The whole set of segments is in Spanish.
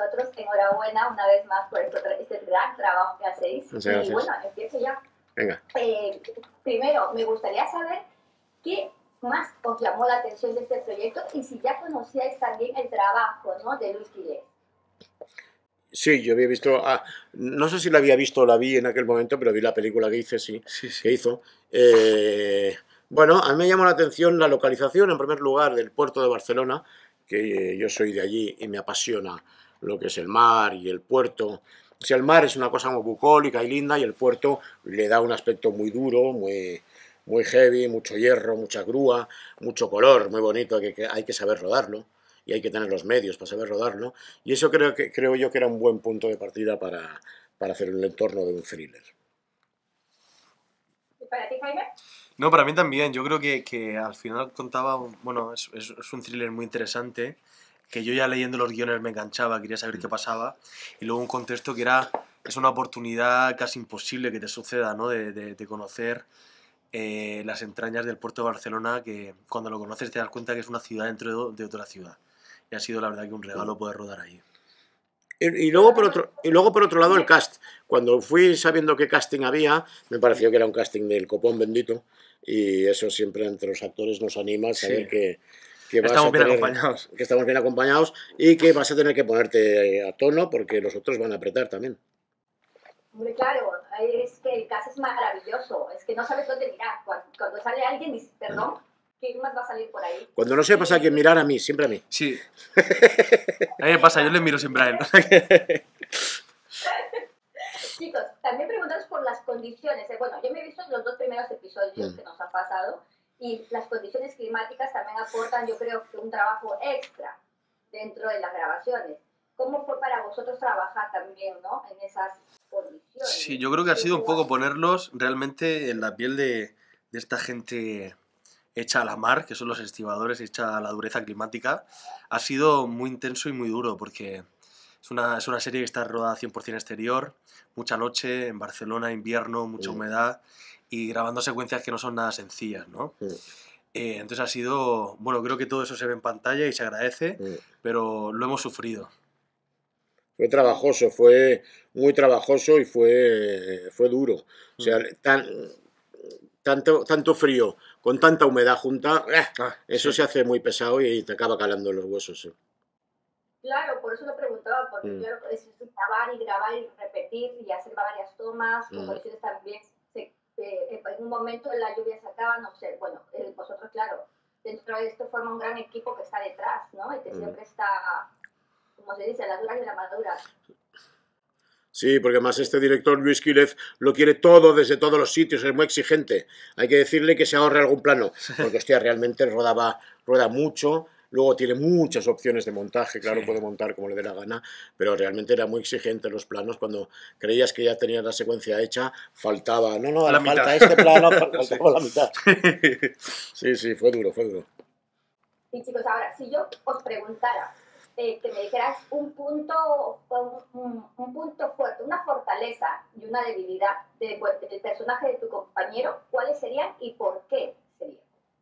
vosotros. Enhorabuena una vez más por este gran trabajo que hacéis. Muchas y gracias. bueno, empiezo ya. Venga. Primero, me gustaría saber qué más os llamó la atención de este proyecto y si ya conocíais también el trabajo, ¿no?, de Luis Quilés. Sí, yo había visto, no sé si la había visto o la vi en aquel momento, pero vi la película que hice, sí. Que hizo. Bueno, a mí me llamó la atención la localización, en primer lugar, del puerto de Barcelona, que yo soy de allí y me apasiona lo que es el mar y el puerto. O sea, el mar es una cosa muy bucólica y linda, y el puerto le da un aspecto muy duro, muy heavy, mucho hierro, mucha grúa, mucho color, muy bonito, que hay que saber rodarlo. Y hay que tener los medios para saber rodarlo, y eso creo yo que era un buen punto de partida para hacer el entorno de un thriller. ¿Y para ti, Jaime? No, para mí también. Yo creo que al final contaba, bueno, es un thriller muy interesante, que yo ya leyendo los guiones me enganchaba, quería saber qué pasaba, y luego un contexto que es una oportunidad casi imposible que te suceda, ¿no? De conocer las entrañas del puerto de Barcelona, que cuando lo conoces te das cuenta que es una ciudad dentro de otra ciudad. Y ha sido la verdad que un regalo poder rodar ahí. Y luego por otro lado el cast. Cuando fui sabiendo qué casting había, me pareció que era un casting del copón bendito, y eso siempre entre los actores nos anima a saber que estamos bien acompañados. Que estamos bien acompañados y que vas a tener que ponerte a tono porque los otros van a apretar también. Hombre, claro, es que el caso es maravilloso, es que no sabes dónde mirar. Cuando sale alguien dices, perdón, ¿qué más va a salir por ahí? Cuando no sepas a quién mirar, a mí, siempre a mí. Sí. A mí me pasa, yo le miro siempre a él. Chicos, también preguntaros por las condiciones. Bueno, yo me he visto los 2 primeros episodios que nos han pasado, y las condiciones climáticas también aportan, yo creo, que un trabajo extra dentro de las grabaciones. ¿Cómo fue para vosotros trabajar también, ¿no?, en esas condiciones? Sí, yo creo que ha sido un poco ponerlos realmente en la piel de esta gente hecha a la mar, que son los estibadores, hecha a la dureza climática. Ha sido muy intenso y muy duro, porque es una serie que está rodada 100% exterior, mucha noche, en Barcelona, invierno, mucha humedad, y grabando secuencias que no son nada sencillas, ¿no? Entonces ha sido, bueno, creo que todo eso se ve en pantalla y se agradece, pero lo hemos sufrido. Fue trabajoso, fue muy trabajoso y fue duro. O sea, tanto frío con tanta humedad junta, eso se hace muy pesado y te acaba calando los huesos. Sí. Claro, por eso lo preguntaba, porque claro, es grabar y repetir y hacer varias tomas, con condiciones también. En un momento la lluvia se acaba, no sé, bueno, vosotros, claro, dentro de esto forma un gran equipo que está detrás, ¿no? Y que siempre está, como se dice, a las duras y las maduras. Sí, porque además este director, Luis Quilez, lo quiere todo desde todos los sitios, es muy exigente. Hay que decirle que se ahorre algún plano, porque hostia, realmente rueda mucho, luego tiene muchas opciones de montaje, claro, puede montar como le dé la gana, pero realmente era muy exigente los planos. Cuando creías que ya tenías la secuencia hecha, faltaba, la falta mitad. Este plano, faltaba la mitad. Sí, fue duro. Y chicos, ahora, si yo os preguntara, que me dijeras un punto fuerte, una fortaleza y una debilidad del personaje de tu compañero, ¿cuáles serían y por qué serían?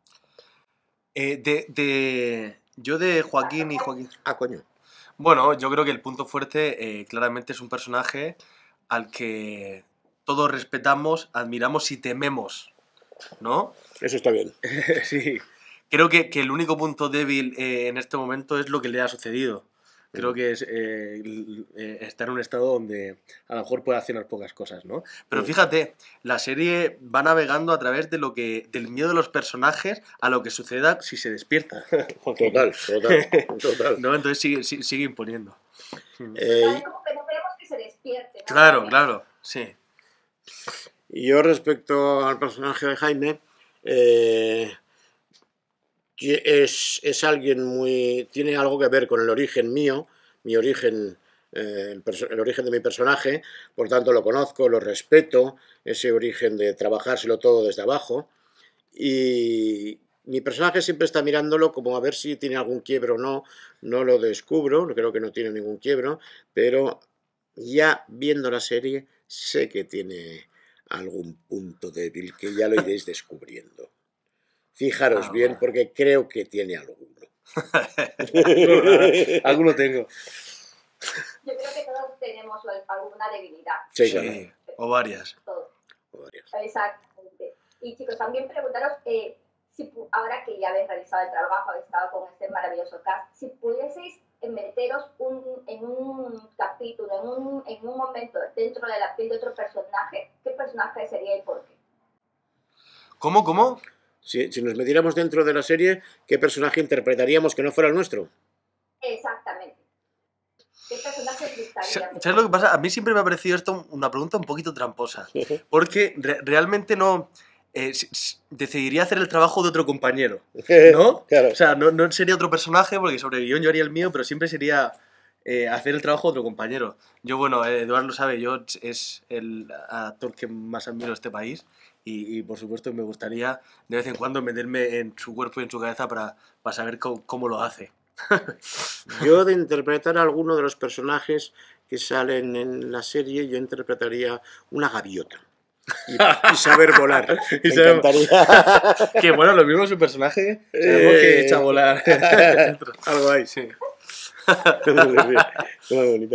Yo de Joaquín y Joaquín. Coño. Bueno, yo creo que el punto fuerte claramente es un personaje al que todos respetamos, admiramos y tememos, ¿no? Eso está bien. Sí. Creo que el único punto débil en este momento es lo que le ha sucedido. Creo que es está en un estado donde a lo mejor puede hacer unas pocas cosas, ¿no? Pero fíjate, la serie va navegando a través del miedo de los personajes a lo que suceda si se despierta. Total. ¿No? Entonces sigue imponiendo. Como que no queremos que se despierte, ¿no? Claro, sí. Y yo respecto al personaje de Jaime, que es alguien tiene algo que ver con el origen mío, mi origen, el origen de mi personaje, por tanto lo conozco, lo respeto, ese origen de trabajárselo todo desde abajo, y mi personaje siempre está mirándolo como a ver si tiene algún quiebro o no. No lo descubro, creo que no tiene ningún quiebro, pero ya viendo la serie sé que tiene algún punto débil que ya lo iréis descubriendo. Fijaros bien, porque creo que tiene alguno. Alguno tengo. Yo creo que todos tenemos alguna debilidad. Sí, claro. Sí, o varias. Todos. O varias. Exactamente. Y chicos, también preguntaros, ahora que ya habéis realizado el trabajo, habéis estado con este maravilloso cast, si pudieseis meteros en un capítulo, en un momento dentro de la piel de otro personaje, ¿qué personaje sería y por qué? ¿Cómo? Si nos metiéramos dentro de la serie, ¿qué personaje interpretaríamos que no fuera el nuestro? Exactamente. ¿Qué personaje gustaría? ¿Sabes lo que pasa? A mí siempre me ha parecido esto una pregunta un poquito tramposa. Porque realmente no... decidiría hacer el trabajo de otro compañero, ¿no? Claro. O sea, no sería otro personaje, porque sobre guión yo haría el mío, pero siempre sería hacer el trabajo de otro compañero. Yo, bueno, Eduardo lo sabe, yo es el actor que más admiro de este país y por supuesto me gustaría de vez en cuando meterme en su cuerpo y en su cabeza para saber cómo lo hace. Yo, de interpretar a alguno de los personajes que salen en la serie, yo interpretaría una gaviota. Y saber volar. Me encantaría. Que bueno, lo mismo su personaje, sabemos que echa a volar. Algo hay. Sí. Muy bonito.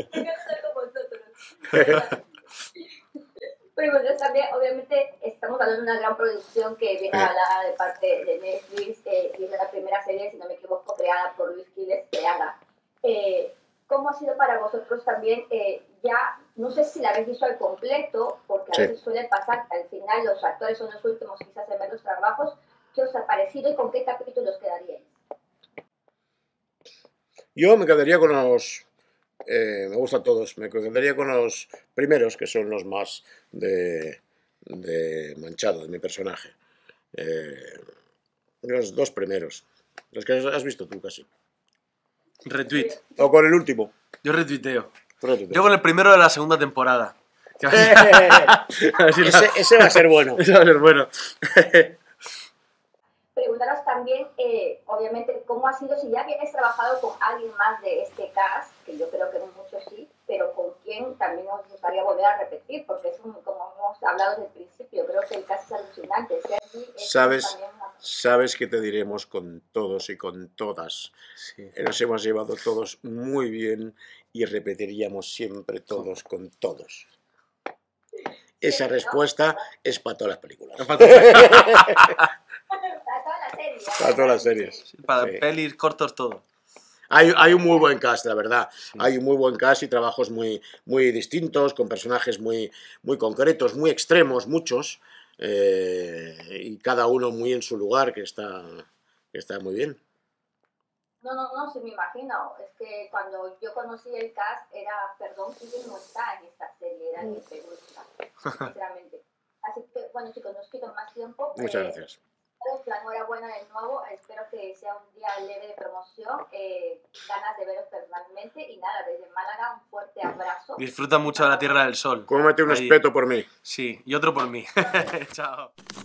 Pero bueno, también, obviamente, estamos hablando de una gran producción que viene avalada de parte de Netflix y es la primera serie, si no me equivoco, creada por Luis Quiles, creada. ¿Cómo ha sido para vosotros también? Ya, no sé si la habéis visto al completo, porque a veces suele pasar que al final los actores son los últimos quizás en ver los trabajos. ¿Qué os ha parecido y con qué capítulos quedaríais? Yo me quedaría con los... me gustan todos. Me quedaría con los primeros, que son los más de manchado, de mi personaje. Los dos primeros. Los que has visto tú casi. Retweet. O con el último. Yo retuiteo. Retweet. Yo con el primero de la segunda temporada. Ese va a ser bueno. Ese va a ser bueno. Preguntaros también, obviamente, cómo ha sido, si ya habéis trabajado con alguien más de este cast, que yo creo que muchos sí, pero con quién también os gustaría volver a repetir, porque es como hemos hablado desde el principio, creo que el cast es alucinante. Sabes que te diremos con todos y con todas. Sí. Nos hemos llevado todos muy bien y repetiríamos siempre todos con todos. Esa respuesta es para todas las películas. Para todas las series. Para todas las series. Para Sí. pelis, cortos, todo. Hay un muy buen cast, la verdad. Sí. Hay un muy buen cast y trabajos muy distintos, con personajes muy concretos, muy extremos, muchos. Y cada uno muy en su lugar, que está muy bien. No, sí me imagino. Es que cuando yo conocí el cast era, perdón, ¿quién no está en esta serie? Era mi pregunta, sinceramente. Así que, bueno, chicos, no os quito más tiempo. Muchas gracias. Enhorabuena de nuevo. Espero que sea un día leve de promoción. Ganas de veros personalmente. Y nada, desde Málaga, un fuerte abrazo. Disfruta mucho de la Tierra del Sol. Cómete un espeto por mí. Sí, y otro por mí. Chao.